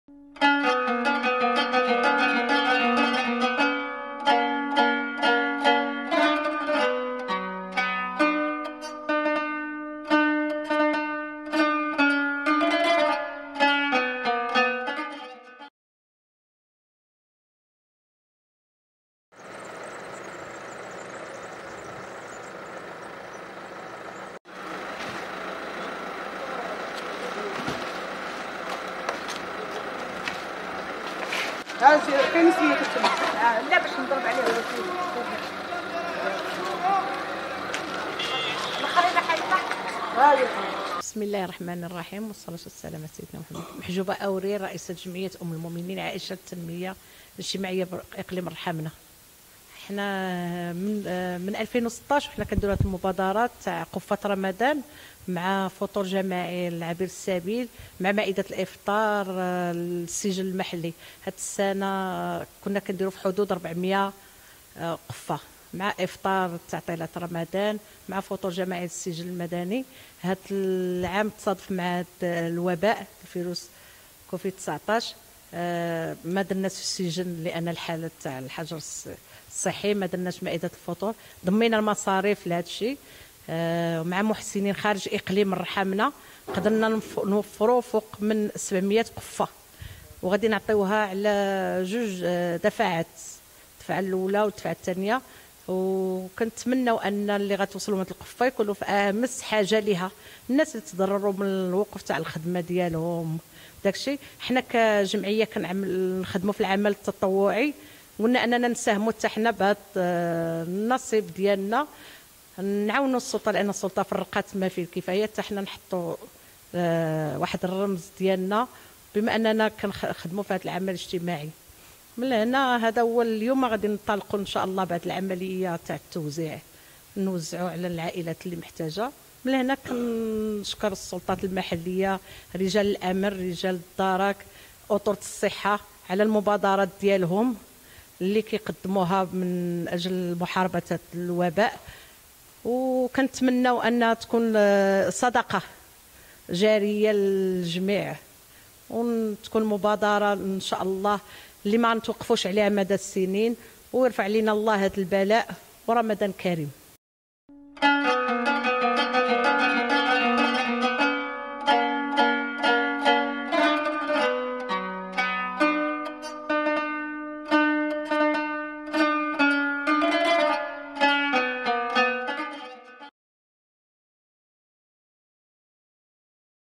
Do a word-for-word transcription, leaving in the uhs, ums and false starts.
كاين سيد لا باش نضرب عليه بسم الله الرحمن الرحيم والصلاة والسلام على سيدنا محمد. محجوبة أوري رئيسة جمعية أم المؤمنين عائشة التنمية الاجتماعية بإقليم الرحمنة. حنا من من ألفين وستطاش حنا كنديروا هذه المبادرات تاع قفة رمضان مع فطور جماعي لعبير السبيل مع مائدة الإفطار السجل المحلي. هاد السنة كنا كنديروا في حدود أربعمائة قفة مع إفطار تعطيلات رمضان مع فطور جماعي السجل المدني. هاد العام تصادف مع الوباء الفيروس كوفيد تسعطاش، ما درناش في السجن لأن الحالة تاع الحجر الصحي، ما درناش مائدة الفطور، ضمينا المصاريف لهذا الشيء مع محسنين خارج إقليم الرحمنة. قدرنا نوفروا فوق من سبعمائة قفة وغادي نعطيوها على جوج دفعات، الدفعة الأولى والدفعة الثانية، وكنتمنوا ان اللي غتوصلوا هاد القفه يكونوا في امس حاجه ليها، الناس اللي تضرروا من الوقوف تاع الخدمه ديالهم داكشي. حنا كجمعيه كنعمل نخدموا في العمل التطوعي، قلنا اننا نساهموا حتى حنا بهذا النصيب ديالنا، نعاونوا السلطه لان السلطه فرقات ما فيه الكفايه، حتى حنا نحطوا واحد الرمز ديالنا بما اننا كنخدموا في هذا العمل الاجتماعي. من هنا هذا هو اليوم غادي ننطلقوا ان شاء الله بعد العمليه تاع التوزيع، نوزعوا على العائلات اللي محتاجه. من هنا كنشكر السلطات المحليه، رجال الامن، رجال الدرك، اطر الصحه على المبادرات ديالهم اللي كيقدموها من اجل محاربه الوباء، وكنتمنوا انها تكون صدقه جاريه للجميع، وتكون مبادره ان شاء الله اللي ما نتوقفوش عليها مدى السنين، ويرفع لنا الله هذا البلاء ورمضان كريم.